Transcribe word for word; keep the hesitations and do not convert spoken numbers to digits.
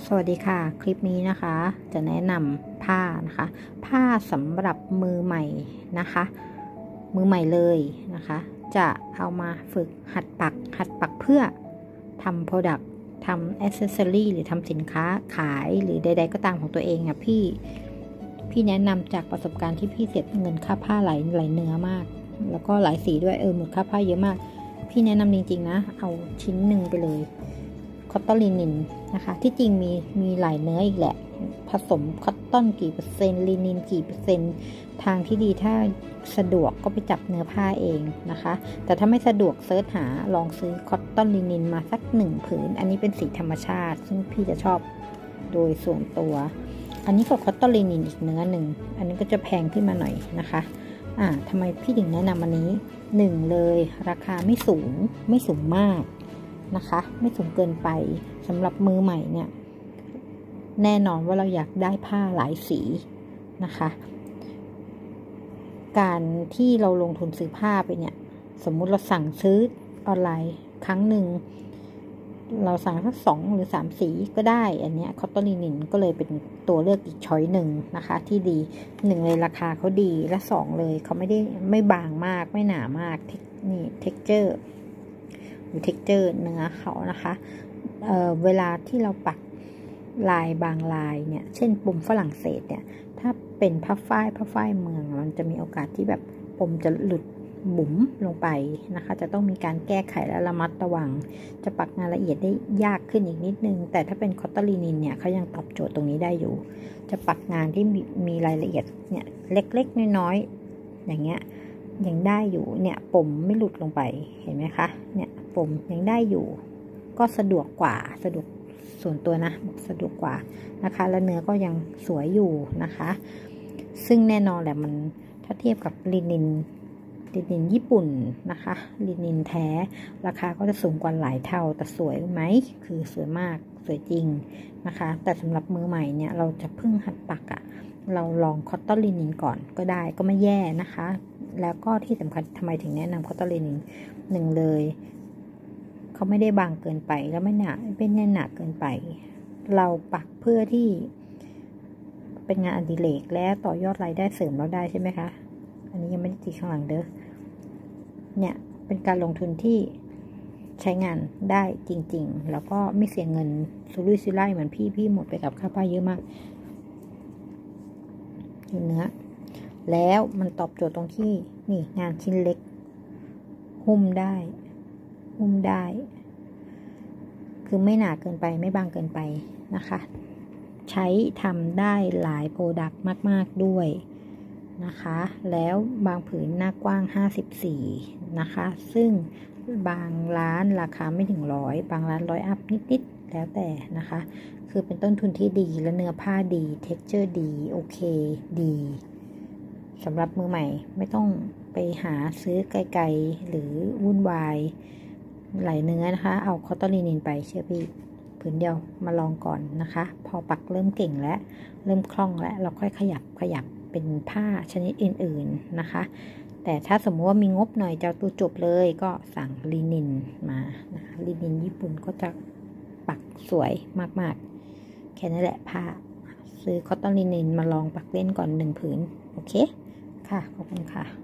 สวัสดีค่ะคลิปนี้นะคะจะแนะนำผ้านะคะผ้าสำหรับมือใหม่นะคะมือใหม่เลยนะคะจะเอามาฝึกหัดปักหัดปักเพื่อทำ Product ทำ Accessory หรือทำสินค้าขายหรือใดๆก็ตามของตัวเองอ่ะพี่พี่แนะนำจากประสบการณ์ที่พี่เสียเงินค่าผ้าหลายหลายเนื้อมากแล้วก็หลายสีด้วยเออหมดค่าผ้าเยอะมากพี่แนะนำจริงๆนะเอาชิ้นหนึ่งไปเลยคอตตอนลินินนะคะที่จริงมีมีหลายเนื้ออีกแหละผสมคอตตอนกี่เปอร์เซ็นต์ลินินกี่เปอร์เซ็นต์ทางที่ดีถ้าสะดวกก็ไปจับเนื้อผ้าเองนะคะแต่ถ้าไม่สะดวกเซิร์ชหาลองซื้อคอตตอนลินินมาสักหนึ่งผืนอันนี้เป็นสีธรรมชาติซึ่งพี่จะชอบโดยส่วนตัวอันนี้ก็คอตตอนลินินอีกเนื้อหนึ่งอันนี้ก็จะแพงขึ้นมาหน่อยนะคะอ่าทำไมพี่ถึงแนะนำอันนี้หนึ่งเลยราคาไม่สูงไม่สูงมากนะคะไม่สูงเกินไปสำหรับมือใหม่เนี่ยแน่นอนว่าเราอยากได้ผ้าหลายสีนะคะการที่เราลงทุนซื้อผ้าไปเนี่ยสมมุติเราสั่งซื้อออนไลน์ครั้งหนึ่งเราสั่งสักสองหรือสามสีก็ได้อันนี้คอตตอนลินินก็เลยเป็นตัวเลือกอีกช้อยหนึ่งนะคะที่ดีหนึ่งเลยราคาเขาดีและสองเลยเขาไม่ได้ไม่บางมากไม่หนามากนี่เท็กเจอร์หรือเท็กเจอร์เนื้อเขานะคะเอ่อเวลาที่เราปักลายบางลายเนี่ยเช่นปุ่มฝรั่งเศสเนี่ยถ้าเป็นผ้าฝ้ายผ้าฝ้ายเมืองมันจะมีโอกาสที่แบบปุ่มจะหลุดบุ๋มลงไปนะคะจะต้องมีการแก้ไขและระมัดระวังจะปักงานละเอียดได้ยากขึ้นอีกนิดนึงแต่ถ้าเป็นคอตตอนลินินเนี่ยเขายังตอบโจทย์ตรงนี้ได้อยู่จะปักงานที่มีมีรายละเอียดเนี่ยเล็กๆน้อยๆอย่างเงี้ยยังได้อยู่เนี่ยปุ่มไม่หลุดลงไปเห็นไหมคะเนี่ยปุ่มยังได้อยู่ก็สะดวกกว่าสะดวกส่วนตัวนะสะดวกกว่านะคะและเนื้อก็ยังสวยอยู่นะคะซึ่งแน่นอนแหละมันถ้าเทียบกับลินินลินินญี่ปุ่นนะคะลินินแท้ราคาก็จะสูงกว่าหลายเท่าแต่สวยไหมคือสวยมากสวยจริงนะคะแต่สำหรับมือใหม่เนี่ยเราจะเพิ่งหัดปักอะ่ะเราลองคอตตอนลินินก่อนก็ได้ก็ไม่แย่นะคะแล้วก็ที่สำคัญทำไมถึงแนะนำคอตตอนลินินหนึ่งเลยเขาไม่ได้บางเกินไปแล้วไม่หนาไม่แน่นหนาเกินไปเราปักเพื่อที่เป็นงานอดิเรกและต่อยอดรายได้เสริมเราได้ใช่ไหมคะอันนี้ยังไม่ได้ตีข้างหลังเด้อเนี่ยเป็นการลงทุนที่ใช้งานได้จริงๆแล้วก็ไม่เสียเงินสุรุ่ยสุร่ายเหมือนพี่พี่หมดไปกับค่าผ้าเยอะมากอยู่เนื้อแล้วมันตอบโจทย์ตรงที่นี่งานชิ้นเล็กหุ้มได้หุ้มได้คือไม่หนาเกินไปไม่บางเกินไปนะคะใช้ทำได้หลายโปรดักต์มากๆด้วยนะคะแล้วบางผืนหน้ากว้างห้าสิบสี่นะคะซึ่งบางร้านราคาไม่ถึงร้อยบางร้านร้อยอัพนิดๆแล้วแต่นะคะคือเป็นต้นทุนที่ดีและเนื้อผ้าดีเท็กเจอร์ดีโอเคดีสำหรับมือใหม่ไม่ต้องไปหาซื้อไกลๆหรือวุ่นวายหลายเนื้อนะคะเอาคอตตอนลินินไปเชื่อพี่ผืนเดียวมาลองก่อนนะคะพอปักเริ่มเก่งแล้วเริ่มคล่องแล้วเราค่อยขยับขยับเป็นผ้าชนิดอื่นๆนะคะแต่ถ้าสมมติว่ามีงบหน่อยจะตัวจบเลยก็สั่งลินินมานะคะลินินญี่ปุ่นก็จะปักสวยมากๆแค่นั้นแหละผ้าซื้อคอตตอนลินินมาลองปักเล่นก่อนหนึ่งผืนโอเคค่ะขอบคุณค่ะ